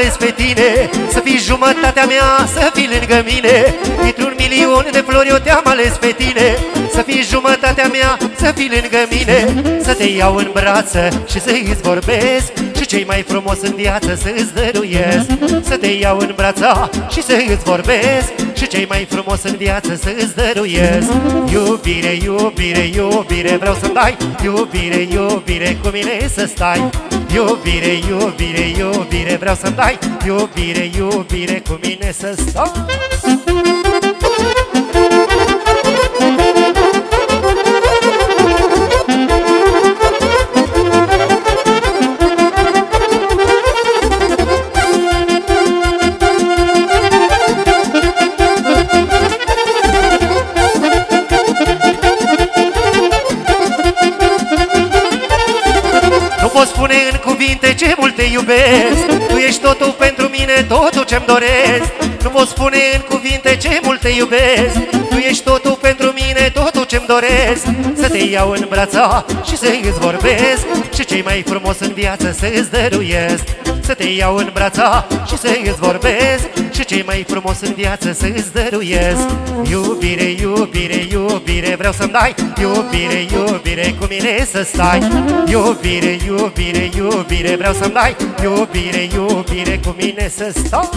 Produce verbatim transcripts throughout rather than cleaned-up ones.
ales pe tine, să fii jumătatea mea, să fii lângă mine. Dintr-un milion de flori eu te-am ales pe tine, să fii jumătatea mea, să fii lângă mine. Să te iau în brață și să-ți vorbesc și cei mai frumos în viață să-ți dăruiesc. Să te iau în brață și să-ți vorbesc și cei mai frumos în viață să-ți dăruiesc. Iubire, iubire, iubire, vreau să-mi dai. Iubire, iubire, cu mine să stai. Iubire, iubire, iubire, vreau să-mi dai. Iubire, iubire, cu mine să stai. Nu pot spune în cuvinte ce mult te iubesc. Tu ești totul pentru mine, totul ce-mi doresc. Nu pot spune în cuvinte ce mult te iubesc. Tu ești totul pentru mine, totul ce-mi doresc. Să te iau în brața și să-ți vorbesc și cei mai frumos în viață să-ți dăruiesc. Să te iau în brața și să-ți vorbesc și cei mai frumos în viață să-ți dăruiesc. Iubire, iubire, iubire, vreau să-mi dai. Iubire, iubire, cu mine să stai. Iubire, iubire, iubire, vreau să-mi dai. Iubire, iubire, cu mine să stai.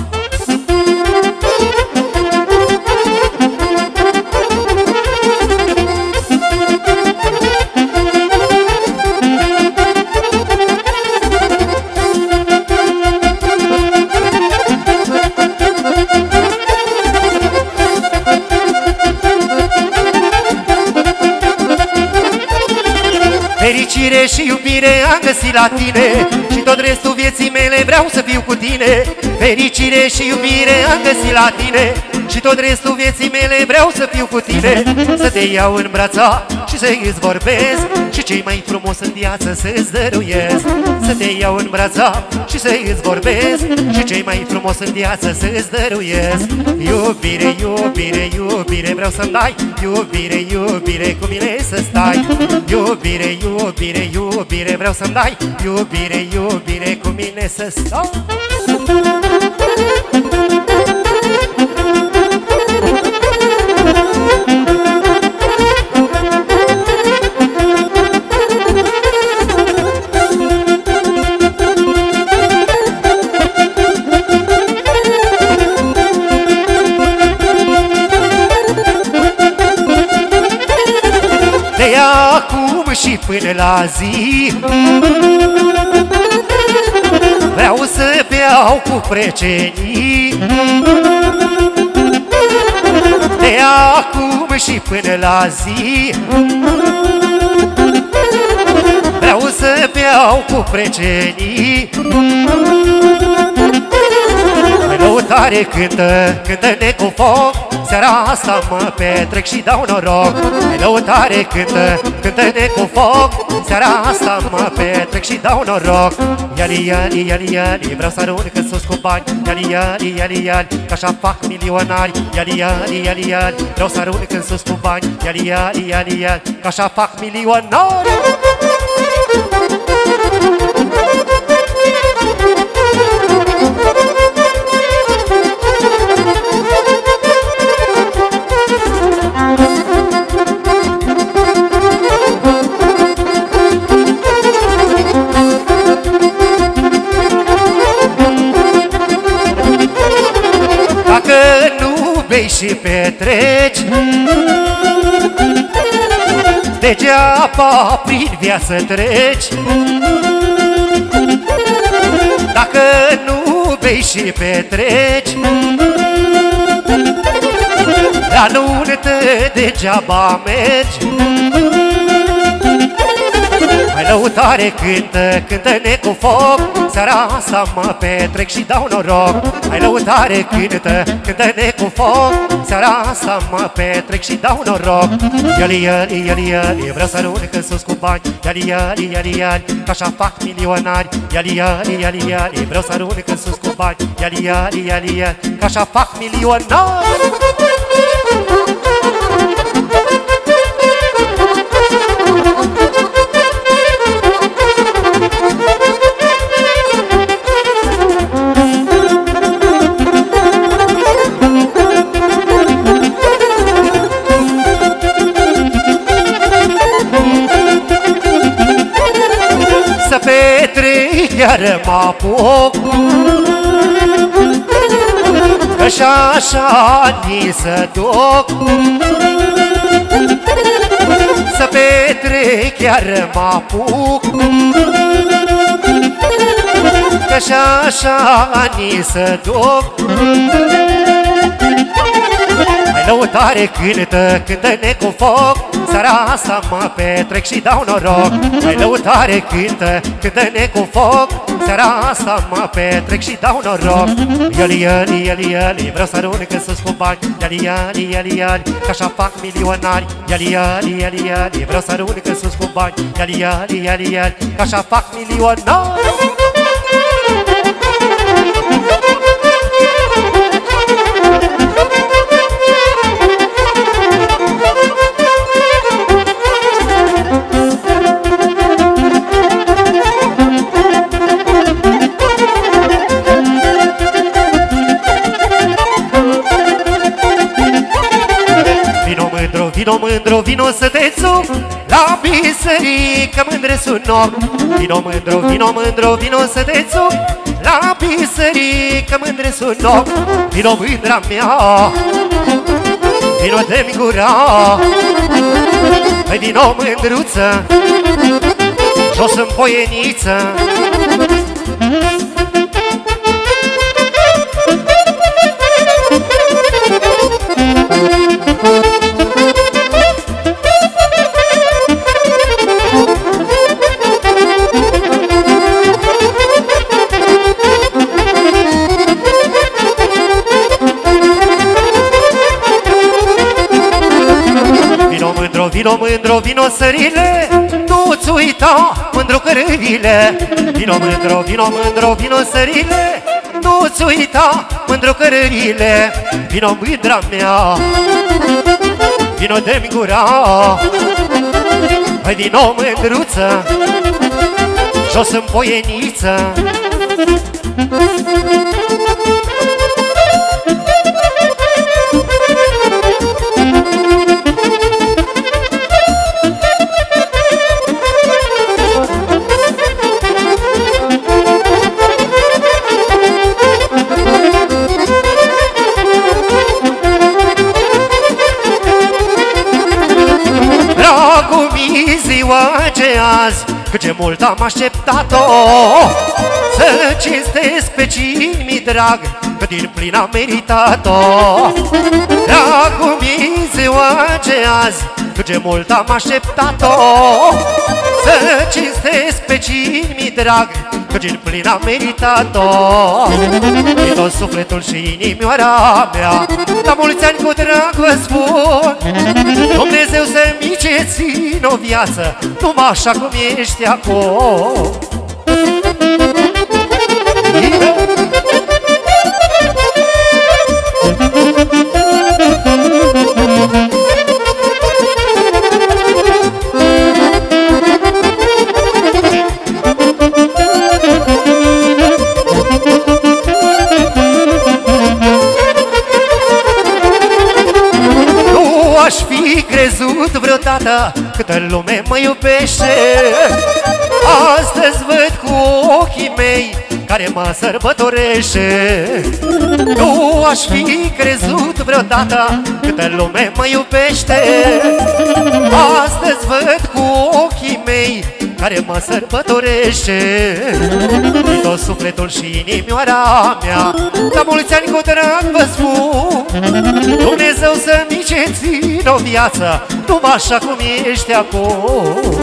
Fericire și iubire am găsit la tine și tot restul vieții mele vreau să fiu cu tine. Fericire și iubire am găsit la tine și tot restul vieții mele vreau să fiu cu tine. Să te iau în brața și să-ți vorbesc și cei mai frumos în viață să-ți dăruiesc. Să te iau în brața și să-ți vorbesc și cei mai frumos în viață să-ți dăruiesc. Iubire, iubire, iubire, vreau să-mi dai. Iubire, iubire, cu mine să stai. Iubire, iubire, iubire, vreau să-mi dai. Iubire, iubire, cu mine să stai. De acum și până la zi vreau să beau cu precenii. De acum și până la zi vreau să beau cu precenii. Mai lăutare cântă, cântă-ne cu foc, seara asta mă petrec și dau noroc. Mai lăutare cântă, cântă-ne cu foc, seara asta mă petrec și dau noroc. Iali, iali, iali, iali, vreau să arunc în sus cu bani. Iali, iali, iali, iali, că așa fac milionari. Iali, iali, iali, iali, vreau să arunc în sus cu bani. Iali, iali, iali, iali, că așa fac milionari. Bei și petreci, degeaba prin viață treci. Dacă nu bei și petreci, la nuntă degeaba mergi. Mai lăutare cântă, cântă-ne cu foc, seara asta mă petrec și dau noroc. Mai lăutare cântă, cântă-ne cu foc, seara asta mă petrec și dau noroc. Iali, iali, iali, iali, vreau să arunc în sus cu bani. Iali, iali, iali, iali, că așa fac milionari. Iali, iali, iali, iali, vreau să arunc în sus cu bani. Iali, iali, iali, iali, că așa fac milionari. chiar mă apuc, că și așa ni se duc. Să petrec chiar mă apuc, că și așa ni se duc. Mai lăutare cântă, cântă-ne cu foc, seara asta mă petrec și dau noroc. Mai lăutare cântă, cântă-ne cu foc, seara asta mă petrec și dau noroc. Iali, iali, iali, iali, vreau să arunc în sus cu bani. Iali, iali, iali, iali, că așa fac milionari. Iali, iali, iali, iali, vreau să arunc în sus cu bani. Iali, iali, iali, iali, că așa fac milionari. Vino mândru, vino să te țuc la biserică, mândre sunoc. Vino mândru, vino mândru, vino să te țuc la biserică, mândre sunoc. Vino mândra mea, vino de-mi gura, păi vino mândruță, jos în poieniță. Vino mândru, vino sările, nu-ți uita mândru cărările. Vino mândru, vino mândru, vino sările, nu-ți uita mândru cărările. Vino mândra mea, vino de-mi gura, hai vino mândruță, jos în poieniță. Ziua ce azi, cât ce mult am așteptat-o, să cinstesc pe cine mi drag, că din plin am meritat-o. Dragul mi ziua ce azi, cât ce mult am așteptat-o, să cinstesc pe cine mi drag, că din plin am meritat-o. Din tot sufletul și inimioara mea, la mulți ani cu drag vă spun, Dumnezeu să-mi ce țin o viață, numai așa cum ești acum. Aș fi crezut vreodată câtă lume mă iubește. Astăzi văd cu ochii mei care mă sărbătorește. Nu aș fi crezut vreodată câtă lume mă iubește. Astăzi văd cu ochii mei care mă sărbătorește. Din tot sufletul și inimioara mea, la mulți ani cu drag vă spun, Dumnezeu să-mi ce țin o viață, numai așa cum ești acum.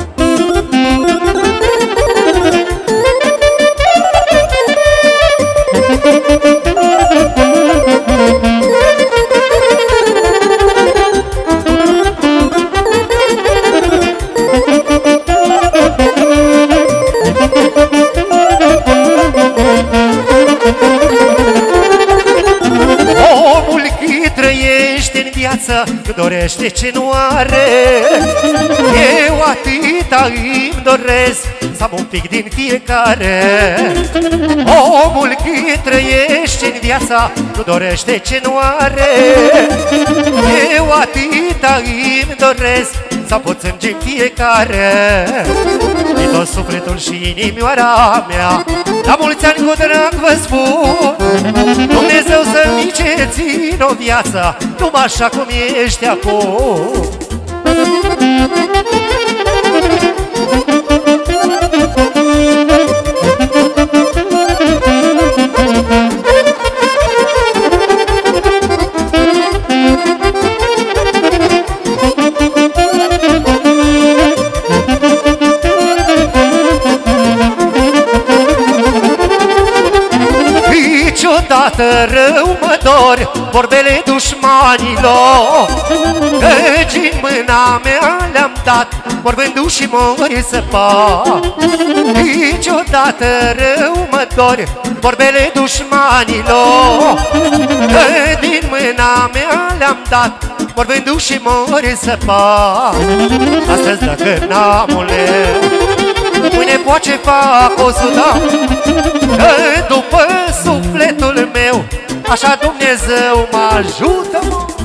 Nu dorește ce nu are. Eu atâta îmi doresc să am un pic din fiecare. Omul cât trăiește în viața nu dorește ce nu are. Eu atâta îmi doresc sau poți îngi fiecare. Din tot sufletul și inimioara mea, la mulți ani cu drag vă spun, Dumnezeu să-mi ce țin o viață, numai așa cum ești acum. Niciodată rău mă dor vorbele dușmanilor, căci în mâna mea le-am dat vorbându-și și mori să fac. Niciodată rău mă dor vorbele dușmanilor, că din mâna mea le-am dat vorbându-și și mori să fac. Astăzi dacă n-am mâine poate fac o sută, că după sufletul meu așa Dumnezeu mă ajută.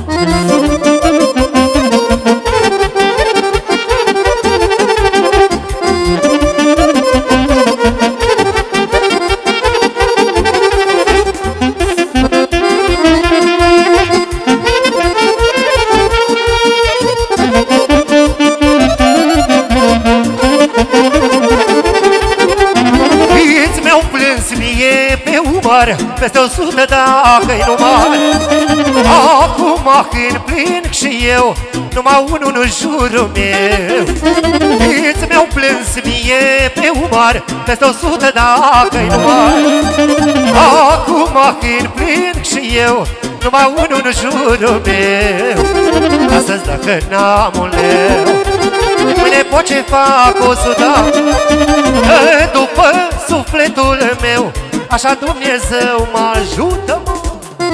Peste o sută dacă-i numai, acum când plâng și eu, numai unul în jurul meu. Îți mi-au plâns mie pe umăr, peste o sută dacă-i numai, acum când plâng și eu, numai unul în jurul meu. Astăzi dacă n-am un leu, mâine pot ce fac o sută, că după sufletul meu așa Dumnezeu mă ajută, mă.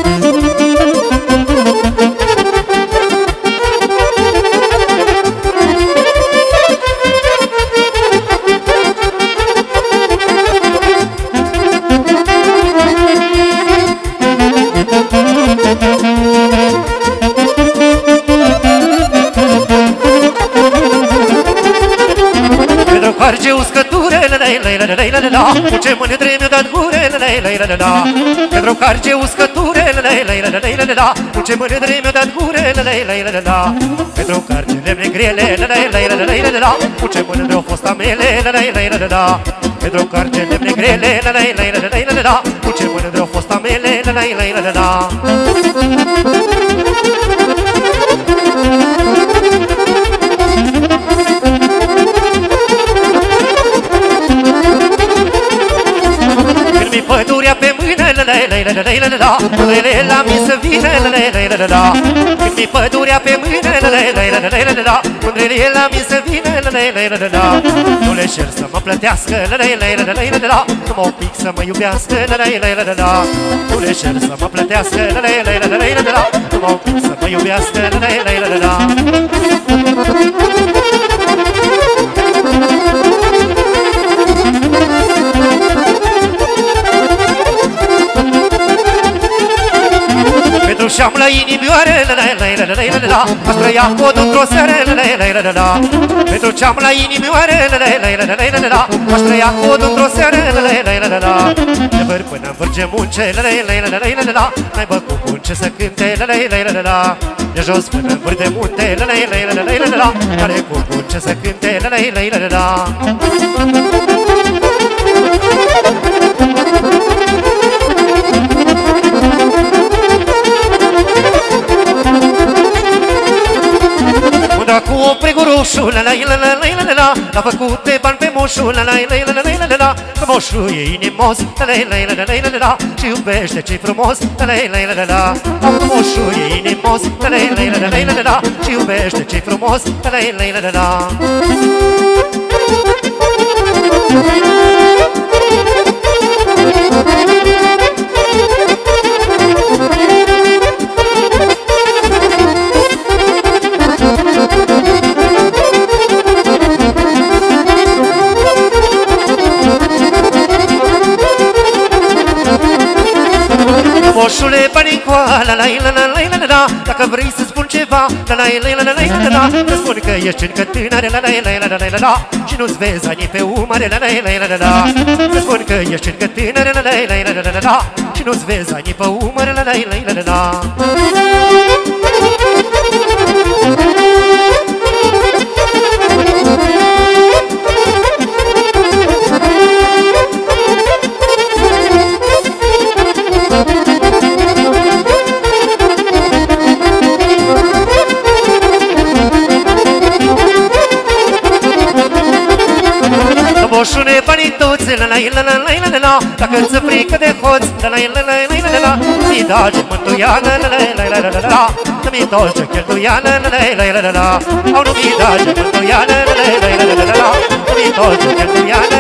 Pentru carge uscăture, cu ce mândre mi-a dat gure, pentru carge uscăture, cu ce mândre mi-a dat gure, pentru cargele negrele, cu ce mândre au fost amele, pentru cargele negrele, cu ce mândre au fost amele. Pădurea pe mână, mândrele la mine să vină. Când-mi pădurea pe mână, mândrele la mine să vină. Nu le cer să mă plătească, numai un pic să mă iubească. Nu le cer să mă plătească, numai un pic să mă iubească. Pentru și-am la inimioare, aș trăia codul într-o seară. Pentru ce-am la inimioare, aș trăia codul într-o seară. De văr până-n vârge munce, n-aibă cu punce să cânte. De jos până-n vâr de munte, n-are cu punce să cânte. Cu o pregurușul, l-a făcut de bani pe moșul, că moșul e inimos și iubește ce-i frumos. Moșul e inimos și iubește ce-i frumos. Moșule, banii-ncoala, dacă vrei să spun ceva, cândva, la la la la la la la. Îți spun că ești încă tânăr, la la la la la la la. Și nu-ți vezi anii pe umăr, la la la la la la. Îți spun că ești încă tânăr, la la la la la la la. Și nu-ți vezi anii pe umăr, la la la la la la. Moșune banii toți, la la la la la la la. Dacă ți-e frică de hoț, la la la la la la la. Mi dage mântuială, la la la la la la. Mi dage cheltuială, la la la la la la. Au nu mi dage mântuială, la la la la la la. Mi dage cheltuială,